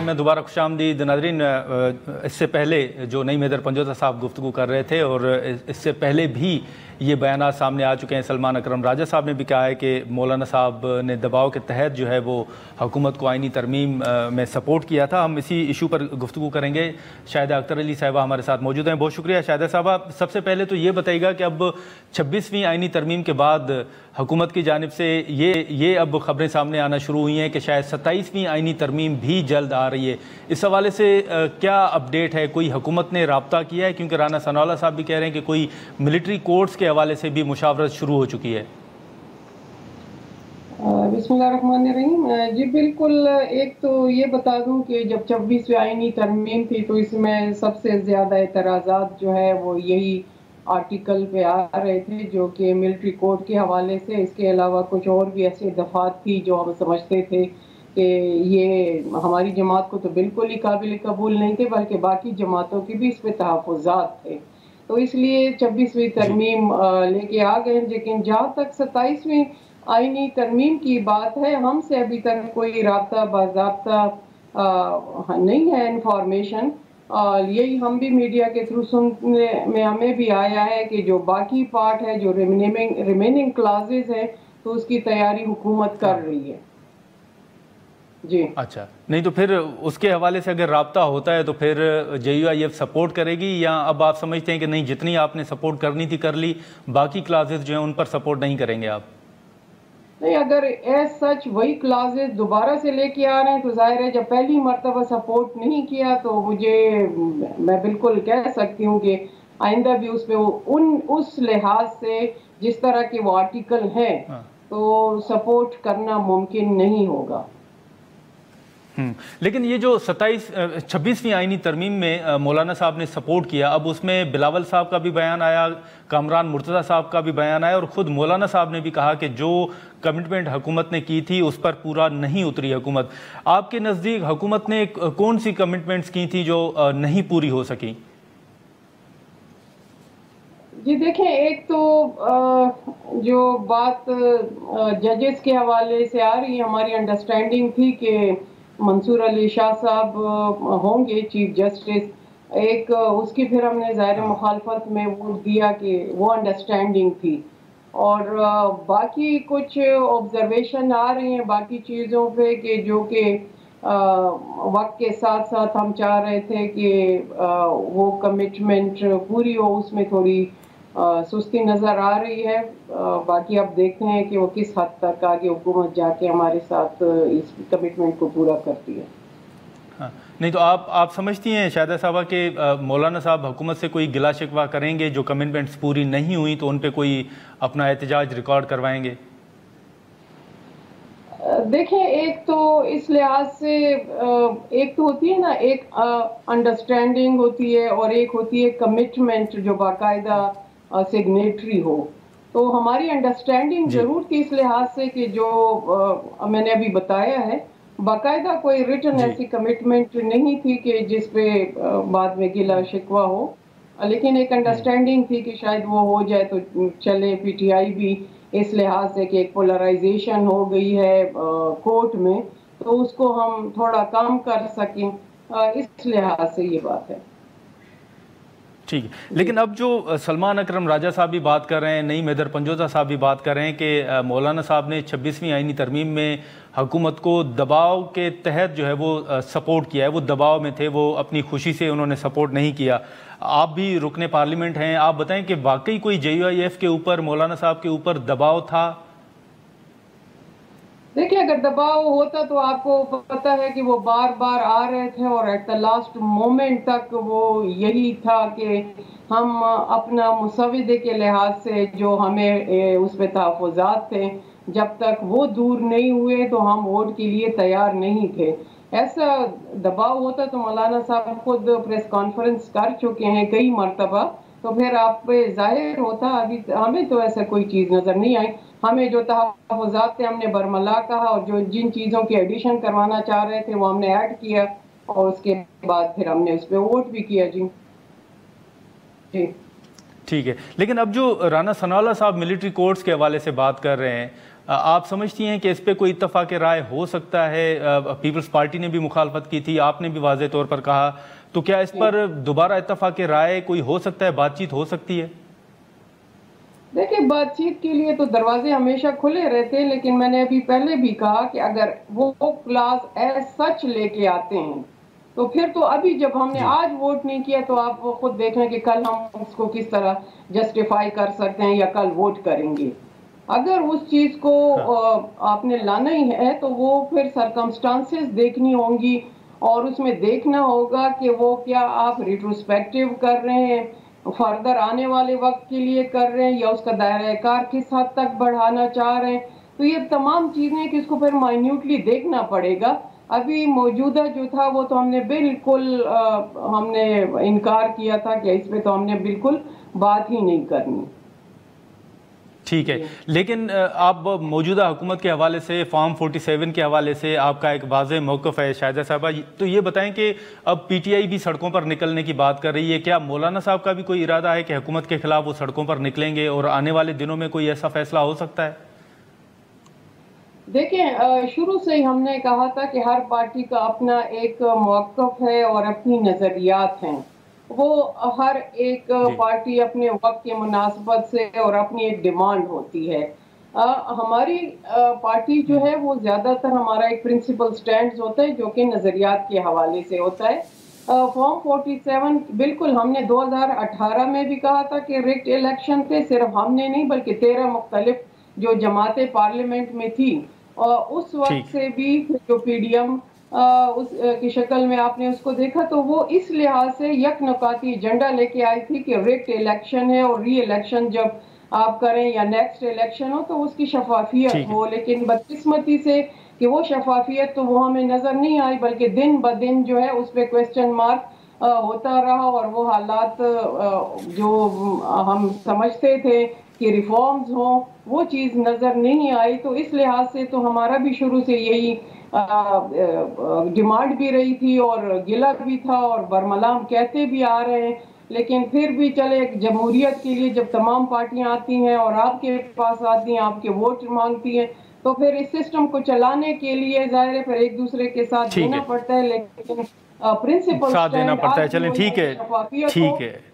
میں دوبارہ خوشامدید ناظرین۔ اس سے پہلے جو نعیم حیدر پنجوتا صاحب گفتگو کر رہے تھے اور اس سے پہلے بھی یہ بیانات سامنے آ چکے ہیں۔ سلمان اکرم راجہ صاحب نے بھی کہا ہے کہ مولانا صاحب نے دباؤ کے تحت جو ہے وہ حکومت کو آئینی ترمیم میں سپورٹ کیا تھا۔ ہم اسی ایشو پر گفتگو کریں گے۔ شاہدہ اختر علی صاحبہ ہمارے ساتھ موجود ہیں، بہت شکریہ شاہدہ صاحبہ۔ سب سے پہلے تو یہ بتائیے گا کہ اب 26ویں آئینی ترمیم کے بعد حکومت کی جانب سے یہ اب خبریں سامنے آنا شروع ہوئی ہیں کہ شاید 27ویں آئینی ترمیم بھی جلد آ رہی ہے۔ اس حوالے سے کیا اپڈیٹ ہے؟ کوئی حکومت نے رابطہ کیا ہے؟ کیونکہ رانا ثناءاللہ صاحب بھی کہہ رہے ہیں کہ کوئی ملٹری کورٹس کے حوالے سے بھی مشاورت شروع ہو چکی ہے۔ بسم اللہ الرحمن الرحیم۔ جی بالکل، ایک تو یہ بتا دوں کہ جب 26ویں آئینی ترمیم تھی تو اس میں سب سے زیادہ اعتراضات جو ہے وہ یہی آرٹیکل پہ آ رہے تھے جو کہ ملٹری کوڈ کے حوالے سے۔ اس کے علاوہ کچھ اور بھی ایسے دفعات تھی جو ہم سمجھتے تھے کہ یہ ہماری جماعت کو تو بالکل ہی قابل قبول نہیں تھے، بلکہ باقی جماعتوں کی بھی اس پہ تحفظات تھے، تو اس لیے 26ویں ترمیم لے کے آ گئے۔ لیکن جہاں تک 27ویں آئینی ترمیم کی بات ہے، ہم سے ابھی تک کوئی رابطہ باضابطہ نہیں ہے انفارمیشن، یہی ہم بھی میڈیا کے تھرو سننے میں ہمیں بھی آیا ہے کہ جو باقی پارٹ ہے، جو ریمیننگ کلازز ہے، تو اس کی تیاری حکومت کر رہی ہے۔ جی اچھا، نہیں تو پھر اس کے حوالے سے اگر رابطہ ہوتا ہے تو پھر JUIF سپورٹ کرے گی، یا اب آپ سمجھتے ہیں کہ نہیں جتنی آپ نے سپورٹ کرنی تھی کر لی، باقی کلازز جو ہیں ان پر سپورٹ نہیں کریں گے آپ؟ نہیں، اگر ایز سچ وہی کلازز دوبارہ سے لے کے آ رہے ہیں تو ظاہر ہے جب پہلی مرتبہ سپورٹ نہیں کیا تو میں بالکل کہہ سکتی ہوں کہ آئندہ بھی اس پہ اس لحاظ سے جس طرح کے وہ آرٹیکل ہیں تو سپورٹ کرنا ممکن نہیں ہوگا۔ لیکن یہ جو 26ویں آئینی ترمیم میں مولانا صاحب نے سپورٹ کیا، اب اس میں بلاول صاحب کا بھی بیان آیا، کامران مرتضیٰ صاحب کا بھی بیان آیا، اور خود مولانا صاحب نے بھی کہا کہ جو کمٹمنٹ حکومت نے کی تھی اس پر پورا نہیں اتری حکومت۔ آپ کے نزدیک حکومت نے کون سی کمٹمنٹس کی تھی جو نہیں پوری ہو سکی؟ جی دیکھیں، ایک تو جو بات ججز کے حوالے سے آ رہی ہے، ہماری انڈرسٹینڈنگ تھی کہ منصور علی شاہ صاحب ہوں گے چیف جسٹس، ایک اس کی پھر ہم نے ظاہر مخالفت میں ووٹ دیا کہ وہ انڈرسٹینڈنگ تھی، اور باقی کچھ آبزرویشن آ رہی ہیں باقی چیزوں پہ کہ جو کہ وقت کے ساتھ ساتھ ہم چاہ رہے تھے کہ وہ کمٹمنٹ پوری ہو، اس میں تھوڑی سستی نظر آ رہی ہے۔ باقی اب دیکھتے ہیں کہ وہ کس حد تک آگے حکومت جا کے ہمارے ساتھ اس کمٹمنٹ کو پورا کرتی ہے۔ نہیں تو آپ سمجھتی ہیں شاہدہ صاحبہ کہ مولانا صاحب حکومت سے کوئی گلا شکوہ کریں گے؟ جو کمٹمنٹس پوری نہیں ہوئی تو ان پہ کوئی اپنا احتجاج ریکارڈ کروائیں گے؟ دیکھیں، ایک تو اس لحاظ سے ایک تو ہوتی ہے نا، ایک انڈرسٹینڈنگ ہوتی ہے اور ایک ہوتی ہے کمٹمنٹ جو باقاعدہ سگنیٹری ہو، تو ہماری انڈرسٹینڈنگ ضرور تھی اس لحاظ سے کہ جو میں نے ابھی بتایا ہے، باقاعدہ کوئی ریٹن ایسی کمٹمنٹ نہیں تھی کہ جس پہ بعد میں گلا شکوہ ہو، لیکن ایک انڈرسٹینڈنگ تھی کہ شاید وہ ہو جائے تو چلے۔ PTI بھی اس لحاظ سے کہ ایک پولرائزیشن ہو گئی ہے کورٹ میں، تو اس کو ہم تھوڑا کم کر سکیں، اس لحاظ سے یہ بات ہے۔ ٹھیک ہے، لیکن اب جو سلمان اکرم راجہ صاحب بھی بات کر رہے ہیں، نعیم حیدر پنجوتا صاحب بھی بات کر رہے ہیں کہ مولانا صاحب نے 26ویں آئینی ترمیم میں حکومت کو دباؤ کے تحت جو ہے وہ سپورٹ کیا ہے، وہ دباؤ میں تھے، وہ اپنی خوشی سے انہوں نے سپورٹ نہیں کیا۔ آپ بھی رکن پارلیمنٹ ہیں، آپ بتائیں کہ واقعی کوئی JUIF کے اوپر، مولانا صاحب کے اوپر دباؤ تھا؟ دیکھیں، اگر دباؤ ہوتا تو آپ کو پتہ ہے کہ وہ بار بار آ رہے تھے اور ایٹ دا لاسٹ مومنٹ تک وہ یہی تھا کہ ہم اپنا مسودے کے لحاظ سے جو ہمیں اس پہ تحفظات تھے، جب تک وہ دور نہیں ہوئے تو ہم ووٹ کے لیے تیار نہیں تھے۔ ایسا دباؤ ہوتا تو مولانا صاحب خود پریس کانفرنس کر چکے ہیں کئی مرتبہ، تو پھر آپ پہ ظاہر ہوتا۔ ابھی ہمیں تو ایسا کوئی چیز نظر نہیں آئی، ہمیں جو تحفظات تھے ہم نے برملا کہا، اور جو جن چیزوں کی ایڈیشن کروانا چاہ رہے تھے وہ ہم نے ایڈ کیا، اور اس کے بعد پھر ہم نے اس پہ ووٹ بھی کیا۔ جی ٹھیک ہے، لیکن اب جو رانا ثناءاللہ صاحب ملٹری کورٹس کے حوالے سے بات کر رہے ہیں، آپ سمجھتی ہیں کہ اس پہ کوئی اتفاق رائے ہو سکتا ہے؟ پیپلز پارٹی نے بھی مخالفت کی تھی، آپ نے بھی واضح طور پر کہا، تو کیا اس پر دوبارہ اتفاق رائے کوئی ہو سکتا ہے، بات چیت ہو سکتی ہے؟ دیکھیں، بات چیت کے لیے تو دروازے ہمیشہ کھلے رہتے ہیں، لیکن میں نے ابھی پہلے بھی کہا کہ اگر وہ کلاس ایز سچ لے کے آتے ہیں تو پھر تو ابھی جب ہم نے آج ووٹ نہیں کیا تو آپ خود دیکھیں کہ کل ہم اس کو کس طرح جسٹیفائی کر سکتے ہیں یا کل ووٹ کریں گے۔ اگر اس چیز کو آپ نے لانا ہی ہے تو وہ پھر سرکمسٹانسز دیکھنی ہوں گی، اور اس میں دیکھنا ہوگا کہ وہ کیا آپ ریٹروسپیکٹیو کر رہے ہیں، فردر آنے والے وقت کے لیے کر رہے ہیں، یا اس کا دائرہ کار کس حد تک بڑھانا چاہ رہے ہیں۔ تو یہ تمام چیزیں کہ اس کو پھر مائنیوٹلی دیکھنا پڑے گا۔ ابھی موجودہ جو تھا وہ تو ہم نے بالکل ہم نے انکار کیا تھا کہ اس پہ تو ہم نے بالکل بات ہی نہیں کرنی۔ ٹھیک ہے، لیکن آپ موجودہ حکومت کے حوالے سے، فارم 47 کے حوالے سے آپ کا ایک واضح موقف ہے شاہدہ صاحبہ، تو یہ بتائیں کہ اب پی ٹی آئی بھی سڑکوں پر نکلنے کی بات کر رہی ہے، کیا مولانا صاحب کا بھی کوئی ارادہ ہے کہ حکومت کے خلاف وہ سڑکوں پر نکلیں گے اور آنے والے دنوں میں کوئی ایسا فیصلہ ہو سکتا ہے؟ دیکھیں، شروع سے ہی ہم نے کہا تھا کہ ہر پارٹی کا اپنا ایک موقف ہے اور اپنی نظریات ہیں، وہ ہر ایک پارٹی اپنے وقت کے مناسبت سے اور اپنی ایک ڈیمانڈ ہوتی ہے۔ ہماری پارٹی جو ہے وہ زیادہ تر ہمارا ایک پرنسپل سٹینڈز ہوتا ہے جو کہ نظریات کے حوالے سے ہوتا ہے۔ فارم 47 بالکل ہم نے 2018 میں بھی کہا تھا کہ ریگڈ الیکشن تھے، صرف ہم نے نہیں بلکہ 13 مختلف جو جماعتیں پارلیمنٹ میں تھی، اور اس وقت سے بھی جو پی ڈی ایم اس کی شکل میں آپ نے اس کو دیکھا تو وہ اس لحاظ سے یک نکاتی ایجنڈا لے کے آئی تھی کہ ریگڈ الیکشن ہے اور ری الیکشن جب آپ کریں یا نیکسٹ الیکشن ہو تو اس کی شفافیت ہو، لیکن بدقسمتی سے کہ وہ شفافیت تو وہ ہمیں نظر نہیں آئی، بلکہ دن بدن جو ہے اس پہ کویسچن مارک ہوتا رہا، اور وہ حالات جو ہم سمجھتے تھے کہ ریفارمز ہوں وہ چیز نظر نہیں آئی۔ تو اس لحاظ سے تو ہمارا بھی شروع سے یہی ڈیمانڈ بھی رہی تھی اور گلہ بھی تھا اور برملام کہتے بھی آ رہے ہیں، لیکن پھر بھی چلے جمہوریت کے لیے جب تمام پارٹیاں آتی ہیں اور آپ کے پاس آتی ہیں، آپ کے ووٹ مانگتی ہیں، تو پھر اس سسٹم کو چلانے کے لیے ظاہر ہے پھر ایک دوسرے کے ساتھ دینا پڑتا ہے، لیکن پرنسپل ساتھ دینا پڑتا ہے۔ چلیں ٹھیک ہے، شفافیت ٹھیک ہے۔